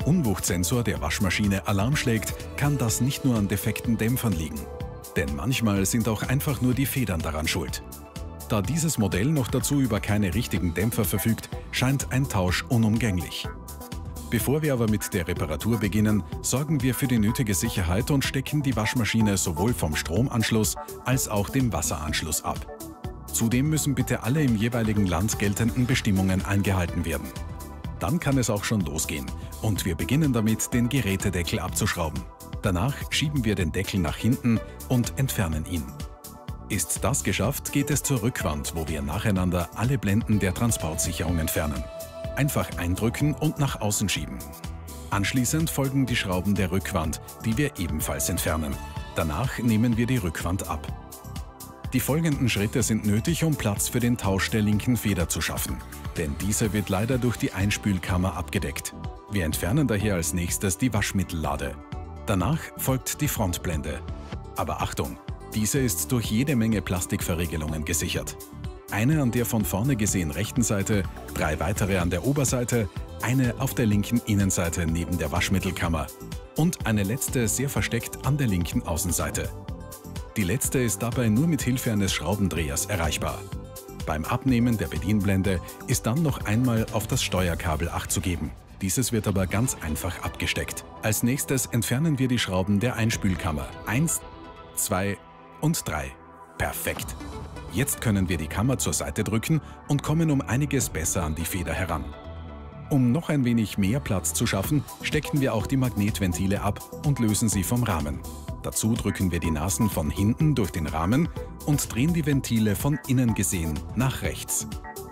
Unwuchtsensor der Waschmaschine Alarm schlägt, kann das nicht nur an defekten Dämpfern liegen. Denn manchmal sind auch einfach nur die Federn daran schuld. Da dieses Modell noch dazu über keine richtigen Dämpfer verfügt, scheint ein Tausch unumgänglich. Bevor wir aber mit der Reparatur beginnen, sorgen wir für die nötige Sicherheit und stecken die Waschmaschine sowohl vom Stromanschluss als auch dem Wasseranschluss ab. Zudem müssen bitte alle im jeweiligen Land geltenden Bestimmungen eingehalten werden. Dann kann es auch schon losgehen und wir beginnen damit, den Gerätedeckel abzuschrauben. Danach schieben wir den Deckel nach hinten und entfernen ihn. Ist das geschafft, geht es zur Rückwand, wo wir nacheinander alle Blenden der Transportsicherung entfernen. Einfach eindrücken und nach außen schieben. Anschließend folgen die Schrauben der Rückwand, die wir ebenfalls entfernen. Danach nehmen wir die Rückwand ab. Die folgenden Schritte sind nötig, um Platz für den Tausch der linken Feder zu schaffen, denn diese wird leider durch die Einspülkammer abgedeckt. Wir entfernen daher als nächstes die Waschmittellade. Danach folgt die Frontblende. Aber Achtung, diese ist durch jede Menge Plastikverriegelungen gesichert. Eine an der von vorne gesehen rechten Seite, 3 weitere an der Oberseite, eine auf der linken Innenseite neben der Waschmittelkammer und eine letzte sehr versteckt an der linken Außenseite. Die letzte ist dabei nur mit Hilfe eines Schraubendrehers erreichbar. Beim Abnehmen der Bedienblende ist dann noch einmal auf das Steuerkabel Acht zu geben. Dieses wird aber ganz einfach abgesteckt. Als nächstes entfernen wir die Schrauben der Einspülkammer. 1, 2 und 3. Perfekt! Jetzt können wir die Kammer zur Seite drücken und kommen um einiges besser an die Feder heran. Um noch ein wenig mehr Platz zu schaffen, stecken wir auch die Magnetventile ab und lösen sie vom Rahmen. Dazu drücken wir die Nasen von hinten durch den Rahmen und drehen die Ventile von innen gesehen nach rechts.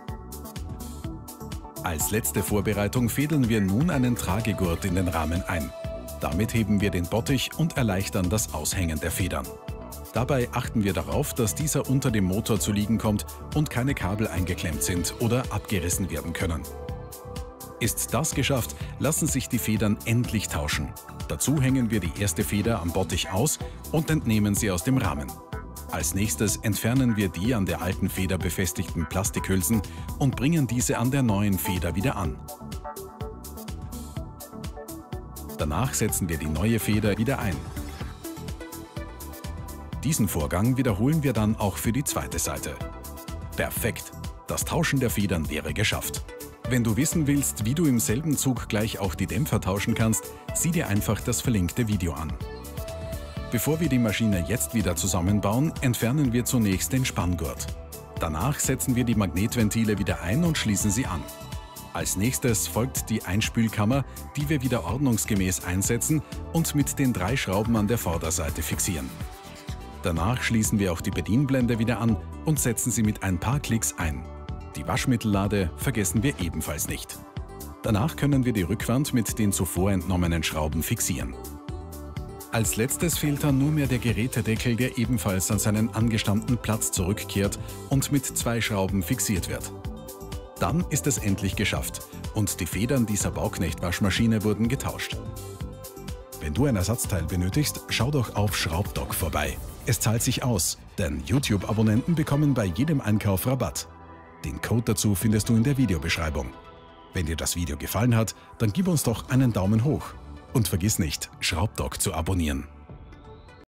Als letzte Vorbereitung fädeln wir nun einen Tragegurt in den Rahmen ein. Damit heben wir den Bottich und erleichtern das Aushängen der Federn. Dabei achten wir darauf, dass dieser unter dem Motor zu liegen kommt und keine Kabel eingeklemmt sind oder abgerissen werden können. Ist das geschafft, lassen sich die Federn endlich tauschen. Dazu hängen wir die erste Feder am Bottich aus und entnehmen sie aus dem Rahmen. Als nächstes entfernen wir die an der alten Feder befestigten Plastikhülsen und bringen diese an der neuen Feder wieder an. Danach setzen wir die neue Feder wieder ein. Diesen Vorgang wiederholen wir dann auch für die zweite Seite. Perfekt! Das Tauschen der Federn wäre geschafft. Wenn du wissen willst, wie du im selben Zug gleich auch die Dämpfer tauschen kannst, sieh dir einfach das verlinkte Video an. Bevor wir die Maschine jetzt wieder zusammenbauen, entfernen wir zunächst den Spanngurt. Danach setzen wir die Magnetventile wieder ein und schließen sie an. Als nächstes folgt die Einspülkammer, die wir wieder ordnungsgemäß einsetzen und mit den 3 Schrauben an der Vorderseite fixieren. Danach schließen wir auch die Bedienblende wieder an und setzen sie mit ein paar Klicks ein. Die Waschmittellade vergessen wir ebenfalls nicht. Danach können wir die Rückwand mit den zuvor entnommenen Schrauben fixieren. Als letztes fehlt dann nur mehr der Gerätedeckel, der ebenfalls an seinen angestammten Platz zurückkehrt und mit 2 Schrauben fixiert wird. Dann ist es endlich geschafft und die Federn dieser Bauknecht-Waschmaschine wurden getauscht. Wenn du ein Ersatzteil benötigst, schau doch auf Schraubdoc vorbei. Es zahlt sich aus, denn YouTube-Abonnenten bekommen bei jedem Einkauf Rabatt. Den Code dazu findest du in der Videobeschreibung. Wenn dir das Video gefallen hat, dann gib uns doch einen Daumen hoch. Und vergiss nicht, Schraubdoc zu abonnieren.